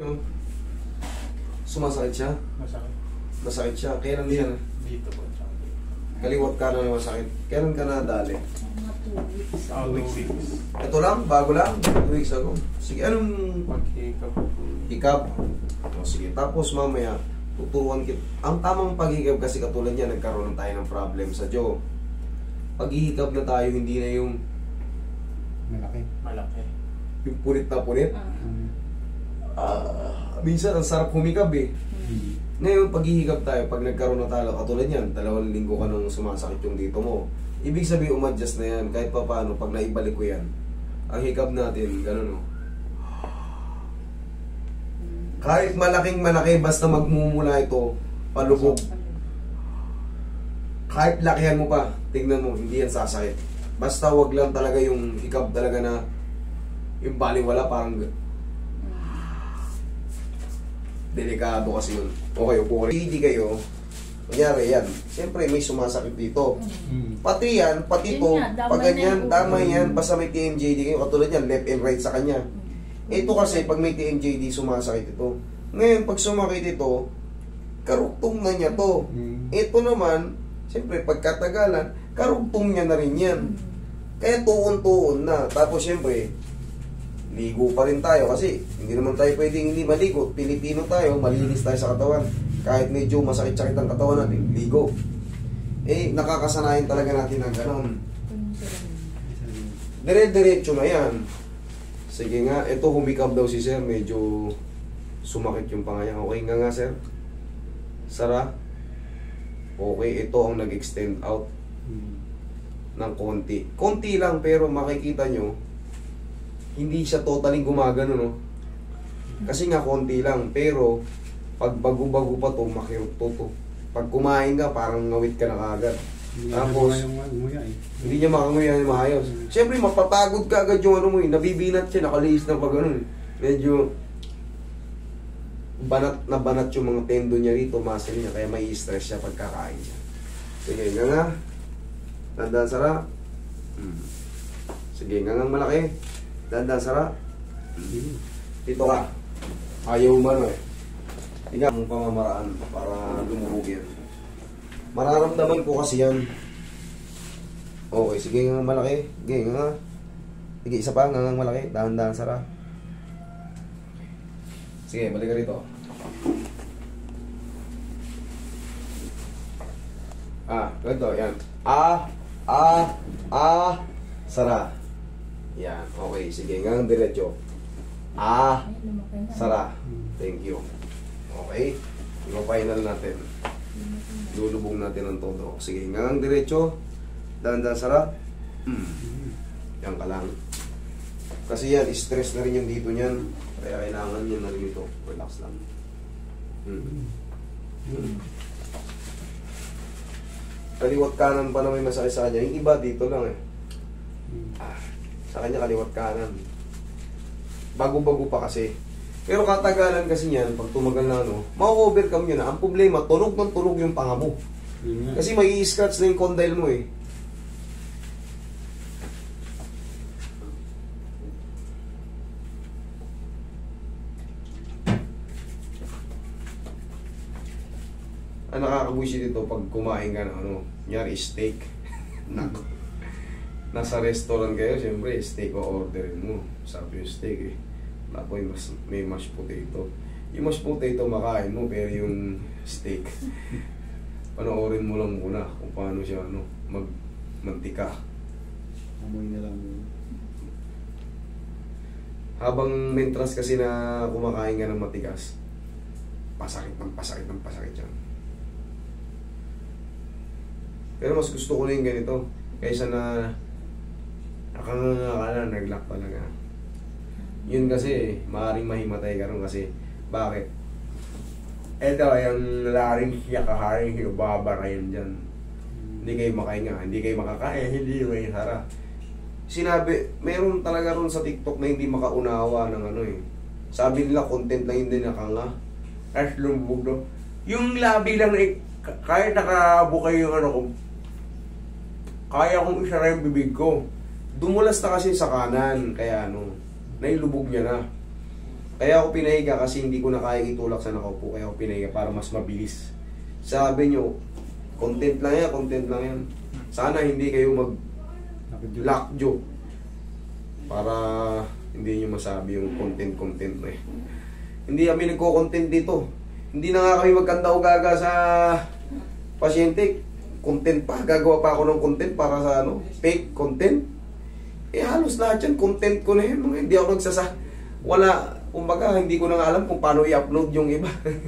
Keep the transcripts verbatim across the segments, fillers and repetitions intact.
Sumasakit siya? Masakit. Masakit siya. Kailan yan? Dito po. Kaliwat ka na masakit. Kailan ka nadali? Mga two weeks. Ah, two weeks. Ito lang? Bago lang? Two weeks ago. Sige, anong Pag-hikap po. hikap? O, sige. Tapos mamaya, tuturuan kita. Ang tamang paghikap kasi katulad niya, nagkaroon tayo ng problem sa jaw. Paghihikap na tayo, hindi na yung Malaki. Malaki. yung punit na punit. Mm. Ah, minsan, ang sarap humikap eh. Mm. Ngayon, paghihikap tayo, pag nagkaroon na tayo, katulad yan, dalawang linggo ka nang sumasakit yung dito mo. Ibig sabihin, umadjust na yan. Kahit pa paano, pag naibalik ko yan, ang hikap natin, ganun o. Kahit malaking malaki, basta magmumula ito, palubog. Kahit lakihan mo pa, tignan mo, hindi yan sasakit. Basta wag lang talaga yung hikap talaga na yung baliwala, parang delikado kasi yun. Okay, upo ka. Hindi kayo, kunyari yan, siyempre may sumasakit dito. Mm. Pati yan, pati Yun ito, nga, damay pag na ganyan, yung damay ulo. yan, basta may T M J D kayo, katulad yan, left and right sa kanya. Ito kasi, pag may T M J D, sumasakit ito. Ngayon, pag sumakit ito, karugtong na niya to. Mm. Ito naman, siyempre, pagkatagalan, karugtong niya na rin yan. Kaya tuon-tuon na. Tapos, siyempre, ligo pa rin tayo kasi hindi naman tayo pwedeng hindi maligo. Pilipino tayo, malinis tayo sa katawan. Kahit medyo masakit-sakit ang katawan natin, ligo. Eh, nakakasanayan talaga natin ng ganon. Dire-diretso na yan. Sige nga, ito humikap daw si sir, medyo sumakit yung panga niya. Okay nga nga sir? Sara? Okay, ito ang nag-extend out Mm. ng konti. Konti lang pero makikita nyo, hindi siya totaling gumagano, no? Kasi nga konti lang, pero pag bago-bago pa to, makirot to to. Pag kumain ka, parang ngawit ka na kagad. Hindi Tapos, na yung nguya eh. hindi niya makanguya na maayos. Siyempre, mapapagod ka agad yung ano mo eh. Nabibinat siya, nakalihis na pag ano eh. Medyo banat na banat yung mga tendon niya rito, muscle niya, kaya may stress siya pagkakain niya. Sige, nga nga. Tandaan sara. Hmm. Sige, nga nga malaki. Tandaan sara. Mm. Dito ka. Ayaw man eh. Tingnan ang pamamaraan para lumubog yan. Mararamdaman ko kasi yan. Okay, sige nga malaki. Sige nga. Sige, isa pa nga nga malaki. Dahan-dahan sara. Sige, balik ka rito. Ah, ganito, yan. Ah, ah, ah, sara. Yan, okay. Sige, nga diretso. Ah, sara. Thank you. Okay. Yung final natin. Lulubog natin ang todo. Sige, nga diretso. Dahan-dahan sara. Hmm. Yan ka lang. Kasi yan, stress na rin yung dito niyan. Kaya kailangan niya na rin ito. Relax lang. Hmm. Hmm. Kaliwat kanan pa na may masakit sa kanya. Yung iba dito lang eh. Ah, sa kanya kaliwat kanan. Bago-bago pa kasi. Pero katagalan kasi niyan, pag tumagal na ano, ma-overcome nyo na. Ang problema, tunog ng tunog yung panga mo. Yun nga. Kasi may i-scratch na yung condyle mo eh. Ang nakakabuisit dito pag kumain ka ng ano, nyari steak. Nako. Nasa restaurant kayo, siyempre steak o orderin mo. Sabi yung steak eh. Tapos mas, may mashed potato. Yung mashed potato makain mo, pero yung steak, panoorin mo lang muna kung paano siya ano, magmantika. Amoy na lang. Habang mentras kasi na kumakain ka ng matigas, pasakit ng pasakit ng pasakit yan. Pero mas gusto ko na yung ganito kaysa na nakanganga ka na, nag-lock talaga. Yun kasi, maaaring mahimatay ka rin kasi, bakit? Eto, yung laring siya kakain, babara yun dyan. Hindi kayo makahinga, hindi kayo makakain, hindi may hara. Sinabi, meron talaga ron sa TikTok na hindi makaunawa ng ano eh. Sabi nila, content lang hindi nakanga. As lumbog no. Yung labi lang eh, kahit nakabukay yung ano ko, kaya kong isara yung bibig ko. Dumulas na kasi sa kanan, kaya ano, nailubog niya na. Kaya ako pinahiga kasi hindi ko na kayang itulak sa nakaupo. Kaya ako pinahiga para mas mabilis. Sabi nyo, content lang yan, content lang yan. Sana hindi kayo mag-lockjaw para hindi nyo masabi yung content-content na eh. Hindi kami nagko-content dito. Hindi na nga kami magkanda o gaga sa pasyente. Content pa, gagawa pa ako ng content para sa ano, fake content. Eh halos lahat yan, content ko na yun. Mga hindi ako nagsasa... Wala, kumbaga, hindi ko na nga alam kung paano i-upload yung iba.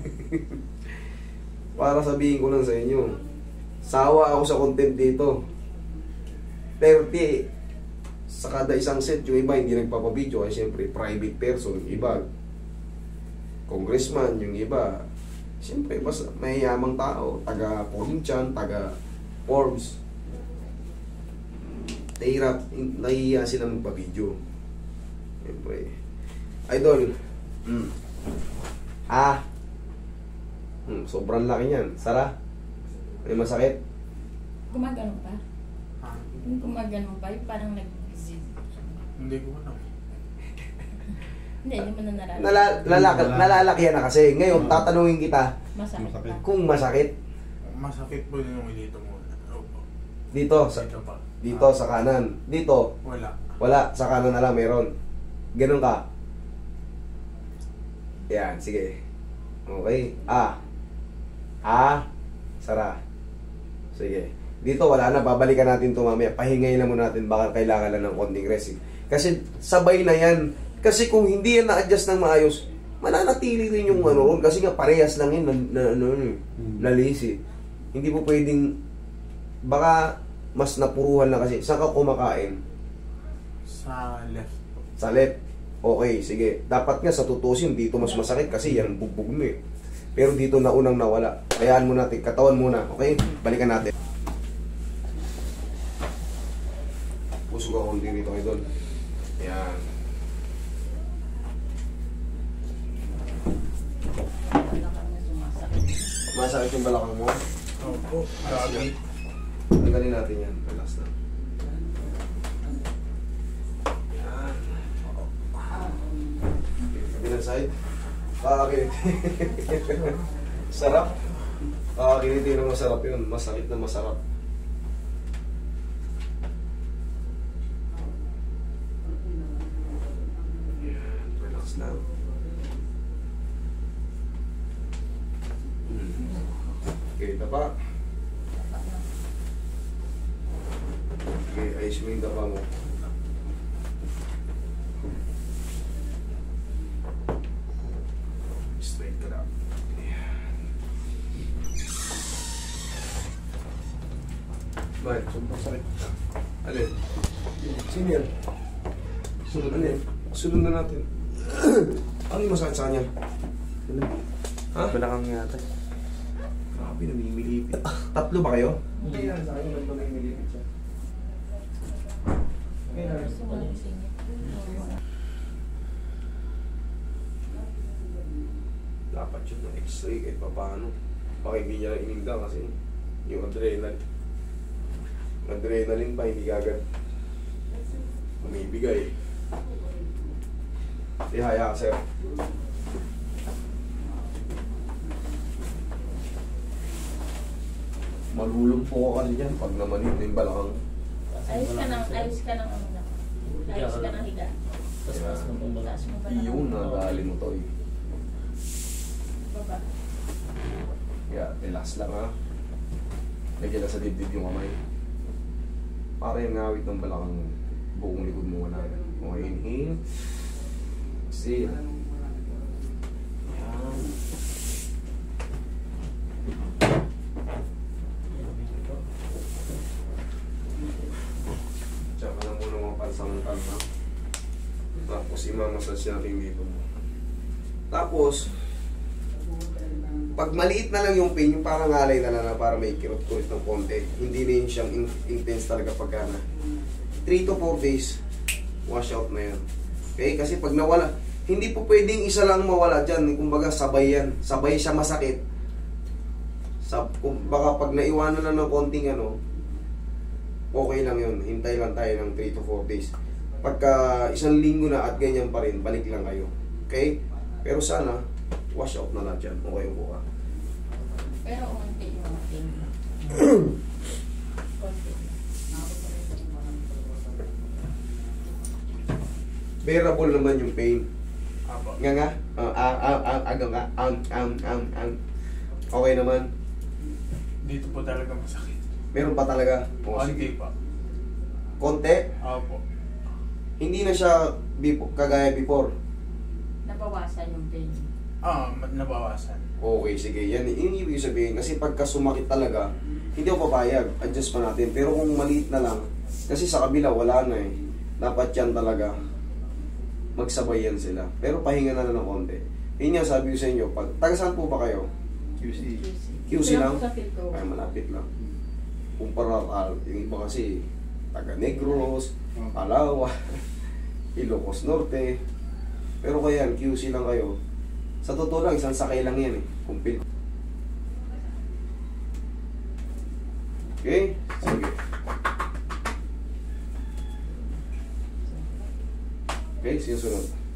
Para sabihin ko lang sa inyo, sawa ako sa content dito. thirty sa kada isang set, yung iba hindi nagpapabideo. Ay siyempre, private person, yung iba congressman, yung iba siyempre, basta may yamang tao, taga Corinthian, taga Forbes. Nahirap, nahihiya sila magpa-video. Siyempre. Idol. Mm. Ah. Hmm, sobrang laki niyan. Sara? May masakit? Gumagano pa? Ah, Yung gumagano pa, yung parang nag... hindi ko alam. Hindi, hindi mo na nararamdaman. Nala, lalaki, nalalakihan na kasi. Ngayon, tatanungin kita Masakit Masakit. pa. kung masakit. Masakit po din yung dito muna. Opo. Dito, sa, Dito pa. dito sa kanan. Dito, Wala. wala. Sa kanan na lang meron. Ganun ka. Yan, sige. Okay. Ah. Ah. Sara. Sige. Dito wala na. Babalikan natin ito mamaya. Pahingay na muna natin. Baka kailangan lang ng konting rest. Kasi sabay na yan. Kasi kung hindi yan na-adjust ng maayos, mananatili rin yung ano ron. Kasi nga parehas lang yun. Na, na, ano, na lazy. Hindi po pwedeng, baka mas napuruhan na kasi. Saan ka kumakain? Sa left po. Sa left. Okay, sige. Dapat nga sa tutusin, dito mas masakit kasi yan bugbog mo eh. Pero dito na unang nawala. Hayaan mo natin, katawan muna. Okay? Balikan natin. Pusog ako konti rito, idol. Ayan. Balakang na sumasakit. Masakit yung balakang mo. Opo. Grabe. Tanggalin natin yan. Relax na. Ayan. Kabilang side. Kakakiliti. Sarap. Kakakiliti na masarap yun. Masakit na masarap. Ayan. Relax na. Okay, tapa. Okay, ayos mo yung tapa mo. Straight ka lang. Ayan. Bakit? Sobrang sakit. Alin? Sino yan? Sunod na yan. Sunod na natin. Ano yung masakit sa kanya? Ha? Balakang yata. Grabe, namimilipit. Tatlo ba kayo? Okay lang sa akin, tatlo namimilipit siya. Okay lang. Gusto mo lang singit. Dapat yun ng x-ray kahit pa paano. Baka hindi niya lang ininda kasi yung adrenaline. Yung adrenaline pa, hindi kagad umibigay. Ihaya ka, sir. Malulumpo ka kasi dyan pag namanid na yung balakang. Ayos ka ng, ayos ka ng ano na. Ayos ka ng higa. Taas mo ba na? Iyon, nadali mo to eh. Baba. Yeah, relax lang ha. Lagyan lang sa dibdib yung kamay. Para yung ngawit ng balakang buong likod mo wala. Okay, inhale. Exhale. Yan. Tsaka lang muna mga pansamantala. Tapos imamasas natin dito mo. Tapos, pag maliit na lang yung pain, yung parang alay na lang na para may kirot-kurot ng konti, hindi na yun siyang in- intense talaga pagka na. three to four days, wash out na yan. Okay? Kasi pag nawala, hindi po pwedeng isa lang mawala dyan. Kumbaga sabay yan. Sabay siya masakit. Sab kung baka pag naiwanan na ng konting ano, okay lang yun. Hintay lang tayo ng three to four days. Pagka isang linggo na at ganyan pa rin, balik lang kayo. Okay? Pero sana, wash out na lahat yan. Okay, upo ka. Pero unti yung ating. Konti. Bearable naman yung pain. Apo. Nga nga, ah, ah, ah, ah, aga nga, am, am, am, am. Okay naman. Dito po talaga masakit. Meron pa talaga. O, Konti sige. pa. Konti. Apo. Hindi na siya befo- kagaya before. Nabawasan yung pain. Ah, ma- nabawasan. Okay, sige. Yan, yung ibig sabihin. Kasi pagka sumakit talaga, hindi ako papayag. Adjust pa natin. Pero kung maliit na lang, kasi sa kabila, wala na eh. Dapat yan talaga. Magsabay yan sila. Pero pahinga na lang ng konti. Yun nga sabi ko sa inyo, pag, taga saan po ba kayo? Q C. Q C lang? Sa Philco. Ay, malapit lang. Kumpara, ah, yung iba kasi, taga Negros, Palawan, Ilocos Norte. Pero kaya yan, Q C lang kayo. Sa totoo lang, isang sakay lang yan eh. Kumpil. Okay? Sige. Okay, sinusunod.